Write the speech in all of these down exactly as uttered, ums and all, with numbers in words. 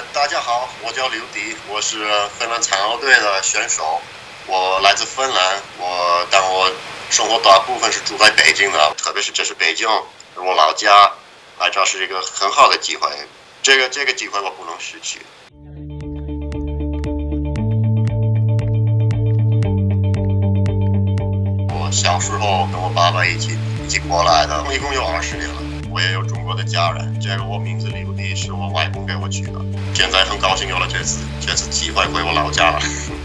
呃，大家好，我叫刘迪，我是芬兰残奥队的选手，我来自芬兰，我但我生活大部分是住在北京的，特别是这是北京，我老家，来这是一个很好的机会，这个这个机会我不能失去。我小时候跟我爸爸一起一起过来的，一共有二十年了。我也有中国的家人，这个我名字刘迪是我外公给我取的。现在很高兴有了这次这次机会回我老家了。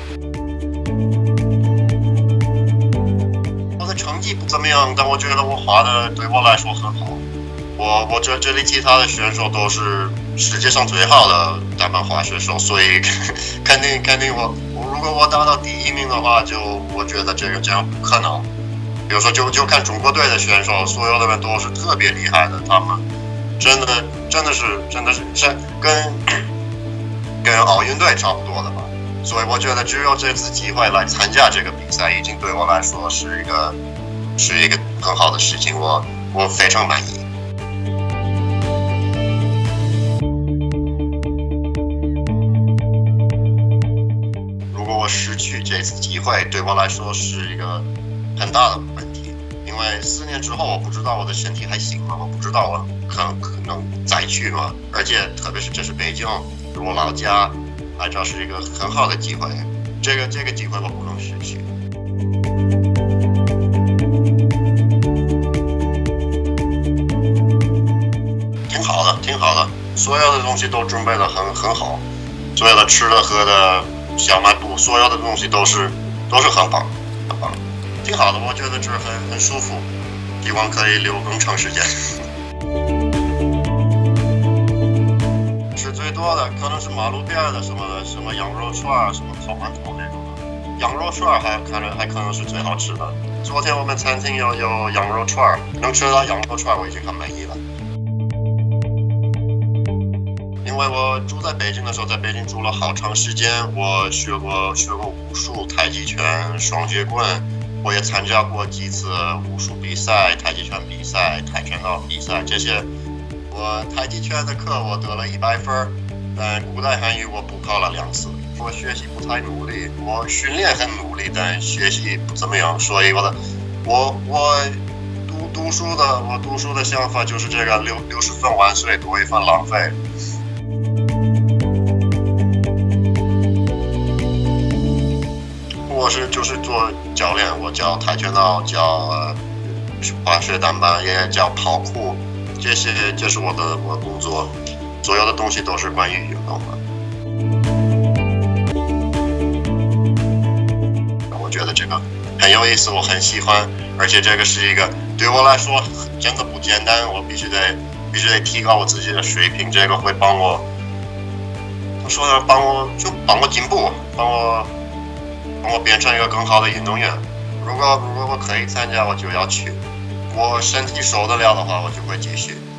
我的成绩不怎么样，但我觉得我滑的对我来说很好。我我这这里其他的选手都是世界上最好的单板滑选手，所以肯定肯定我如果我达到第一名的话，就我觉得这个这样不可能。比如说就，就就看中国队的选手，所有的人都是特别厉害的，他们真的真的是真的是跟跟奥运队差不多的吧。所以我觉得只有这次机会来参加这个比赛，已经对我来说是一个是一个很好的事情，我我非常满意。如果我失去这次机会，对我来说是一个很大的问题，因为四年之后我不知道我的身体还行吗？我不知道我可能可能再去吗？而且特别是这是北京，是我老家，来这是一个很好的机会，这个这个机会我不能失去。挺好的，挺好的，所有的东西都准备的很很好，所有的吃的喝的小卖部，所有的东西都是都是很棒，很棒。挺好的，我觉得这很很舒服，希望可以留更长时间。吃最多的可能是马路边的什么什么羊肉串，什么烤馒头那种的，羊肉串还可能还可能是最好吃的。昨天我们餐厅有有羊肉串，能吃到羊肉串我已经很满意了。因为我住在北京的时候，在北京住了好长时间，我学过学过武术、太极拳、双截棍。我也参加过几次武术比赛、太极拳比赛、跆拳道比赛这些。我太极拳的课我得了一百分，但古代汉语我补考了两次。我学习不太努力，我训练很努力，但学习不怎么样，所以我的我我读读书的我读书的想法就是这个六六十分万岁，多一分浪费。我是就是做教练，我教跆拳道，教呃滑雪单板，也教跑酷，这些这是我的我的工作，所有的东西都是关于运动的。我觉得这个很有意思，我很喜欢，而且这个是一个对我来说真的不简单，我必须得必须得提高我自己的水平，这个会帮我，我说的帮我就帮我进步，帮我。帮我变成一个更好的运动员。如果如果我可以参加，我就要去。我身体受得了的话，我就会继续。